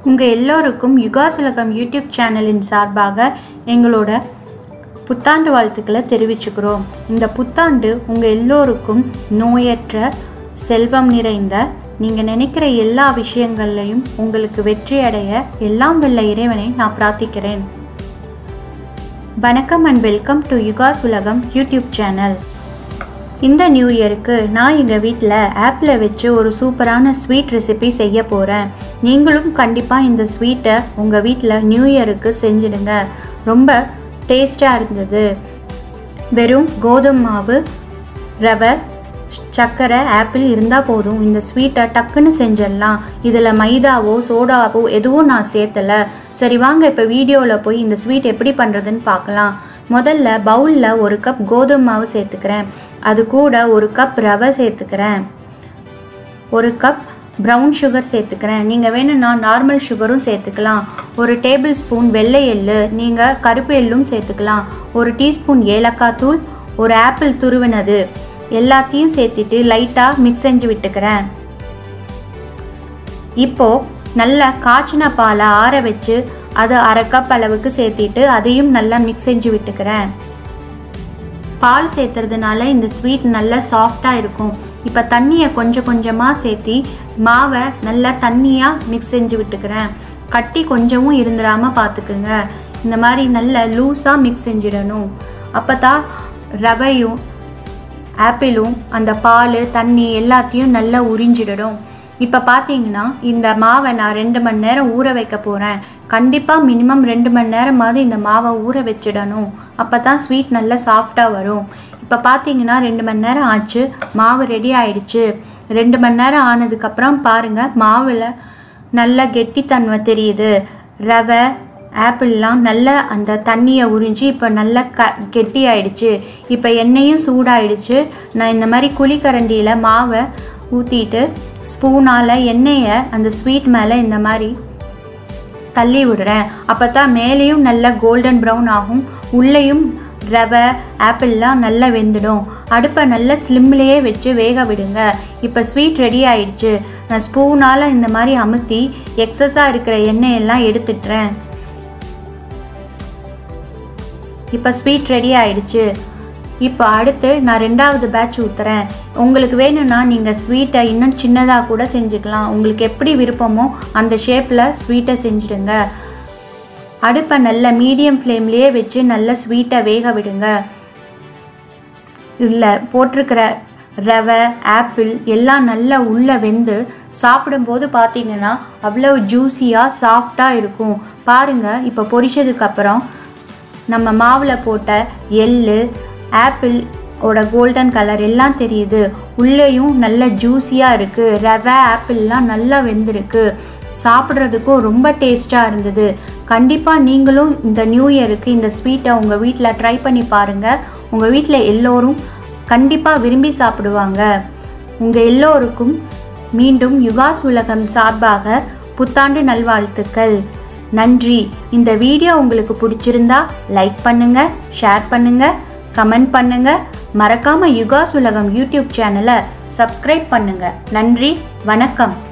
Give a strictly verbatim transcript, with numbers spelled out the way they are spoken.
உங்கள் எல்லோருக்கும் யுகாஸ் உலகம் யூடியூப் சேனலின் சார்பாக எங்களோட புத்தாண்டு வாழ்த்துக்களை தெரிவிச்சுக்கிறோம். இந்த புத்தாண்டு உங்கள் எல்லோருக்கும் நோயற்ற செல்வம் நிறைந்த நீங்கள் நினைக்கிற எல்லா விஷயங்கள்லையும் உங்களுக்கு வெற்றி அடைய எல்லாம் வல்ல இறைவனை நான் பிரார்த்திக்கிறேன். வணக்கம் அண்ட் வெல்கம் டு யுகாஸ் உலகம் யூடியூப் சேனல். இந்த நியூ இயருக்கு நான் எங்கள் வீட்டில் ஆப்பில் வச்சு ஒரு சூப்பரான ஸ்வீட் ரெசிபி செய்ய போகிறேன். நீங்களும் கண்டிப்பாக இந்த ஸ்வீட்டை உங்கள் வீட்டில் நியூ இயருக்கு செஞ்சிடுங்க. ரொம்ப டேஸ்டாக இருந்தது. வெறும் கோதுமை மாவு, ரவை, சர்க்கரை, ஆப்பிள் இருந்தால் போதும். இந்த ஸ்வீட்டை டக்குன்னு செஞ்சிடலாம். இதில் மைதாவோ சோடாவோ எதுவும் நான் சேர்த்தலை. சரி வாங்க இப்போ வீடியோவில் போய் இந்த ஸ்வீட் எப்படி பண்ணுறதுன்னு பார்க்கலாம். முதல்ல பவுலில் ஒரு கப் கோதுமை மாவு சேர்த்துக்கிறேன். அது கூட ஒரு கப் ரவை சேர்த்துக்கிறேன். ஒரு கப் ப்ரௌன் சுகர் சேர்த்துக்கிறேன். நீங்கள் வேணும்னா நார்மல் சுகரும் சேர்த்துக்கலாம். ஒரு டேபிள் ஸ்பூன் வெள்ளை எள்ளு, நீங்கள் கருப்பு எள்ளும் சேர்த்துக்கலாம். ஒரு டீஸ்பூன் ஏலக்காய் தூள், ஒரு ஆப்பிள் துருவினது எல்லாத்தையும் சேர்த்துட்டு லைட்டாக மிக்ஸ் செஞ்சு விட்டுக்கிறேன். இப்போது நல்லா காய்ச்சின பாலை ஆற வச்சு அதை அரை கப் அளவுக்கு சேர்த்திட்டு அதையும் நல்லா மிக்ஸ் செஞ்சு விட்டுக்கிறேன். பால் சேர்த்துறதுனால இந்த ஸ்வீட் நல்லா சாஃப்டாக இருக்கும். இப்போ தண்ணியை கொஞ்சம் கொஞ்சமாக சேர்த்தி மாவை நல்லா தண்ணியாக மிக்ஸ் செஞ்சு விட்டுக்கிறேன். கட்டி கொஞ்சமும் இருந்துடாமல் பார்த்துக்குங்க. இந்த மாதிரி நல்லா லூஸாக மிக்ஸ் செஞ்சிடணும். அப்போ தான் ரவையும் ஆப்பிளும் அந்த பால் தண்ணி எல்லாத்தையும் நல்லா உறிஞ்சிடணும். இப்போ பார்த்தீங்கன்னா இந்த மாவை நான் ரெண்டு மணி நேரம் ஊற வைக்க போகிறேன். கண்டிப்பாக மினிமம் ரெண்டு மணி நேரமாவது இந்த மாவை ஊற வச்சிடணும். அப்போ தான் ஸ்வீட் நல்லா சாஃப்டாக வரும். இப்போ பார்த்தீங்கன்னா ரெண்டு மணி நேரம் ஆச்சு. மாவு ரெடி ஆயிடுச்சு. ரெண்டு மணி நேரம் ஆனதுக்கப்புறம் பாருங்கள் மாவில் நல்ல கெட்டித்தன்மை தெரியுது. ரவை ஆப்பிள்லாம் நல்லா அந்த தண்ணியை உறிஞ்சி இப்போ நல்லா க கெட்டி ஆயிடுச்சு. இப்போ எண்ணெயும் சூடாயிடுச்சு. நான் இந்த மாதிரி குழிக்கரண்டியில் மாவை ஊற்றிட்டு ஸ்பூனால் எண்ணெயை அந்த ஸ்வீட் மேலே இந்த மாதிரி தள்ளி விடுறேன். அப்போ தான் மேலேயும் நல்லா கோல்டன் ப்ரௌன் ஆகும், உள்ளேயும் ரவை ஆப்பிள்லாம் நல்லா வெந்துடும். அடுப்பை நல்லா ஸ்லிம்லேயே வச்சு வேக விடுங்க. இப்போ ஸ்வீட் ரெடி ஆயிடுச்சு. நான் ஸ்பூனால் இந்த மாதிரி அமுத்தி எக்ஸஸாக இருக்கிற எண்ணெயெல்லாம் எடுத்துட்டுறேன். இப்போ ஸ்வீட் ரெடி ஆயிடுச்சு. இப்போ அடுத்து நான் ரெண்டாவது பேட்ச் ஊற்றுறேன். உங்களுக்கு வேணும்னா நீங்கள் ஸ்வீட்டை இன்னும் சின்னதாக கூட செஞ்சுக்கலாம். உங்களுக்கு எப்படி விருப்பமோ அந்த ஷேப்பில் ஸ்வீட்டை செஞ்சுடுங்க. அடுப்பை நல்ல மீடியம் ஃப்ளேம்லேயே வச்சு நல்ல ஸ்வீட்டை வேக விடுங்க. இதில் போட்டிருக்கிற ரவை ஆப்பிள் எல்லாம் நல்லா உள்ளே வெந்து சாப்பிடும்போது பார்த்தீங்கன்னா அவ்வளோ ஜூஸியாக சாஃப்டாக இருக்கும். பாருங்கள் இப்போ பொரிச்சதுக்கப்புறம் நம்ம மாவில் போட்ட எள்ளு ஆப்பிள் ஓட கோல்டன் கலர் எல்லாம் தெரியுது. உள்ளேயும் நல்ல ஜூஸியாக இருக்குது. ரவை ஆப்பிள்லாம் நல்லா வெந்திருக்கு. சாப்பிட்றதுக்கும் ரொம்ப டேஸ்ட்டாக இருந்தது. கண்டிப்பாக நீங்களும் இந்த நியூ இயருக்கு இந்த ஸ்வீட்டை உங்கள் வீட்டில் ட்ரை பண்ணி பாருங்கள். உங்கள் வீட்டில் எல்லோரும் கண்டிப்பாக விரும்பி சாப்பிடுவாங்க. உங்கள் எல்லோருக்கும் மீண்டும் யுகாஸ் உலகம் சார்பாக புத்தாண்டு நல்வாழ்த்துக்கள். நன்றி. இந்த வீடியோ உங்களுக்கு பிடிச்சிருந்தா லைக் பண்ணுங்கள், ஷேர் பண்ணுங்கள், கமெண்ட் பண்ணுங்கள். மறக்காமல் யுகாஸ் உலகம் யூடியூப் சேனலை சப்ஸ்கிரைப் பண்ணுங்கள். நன்றி, வணக்கம்.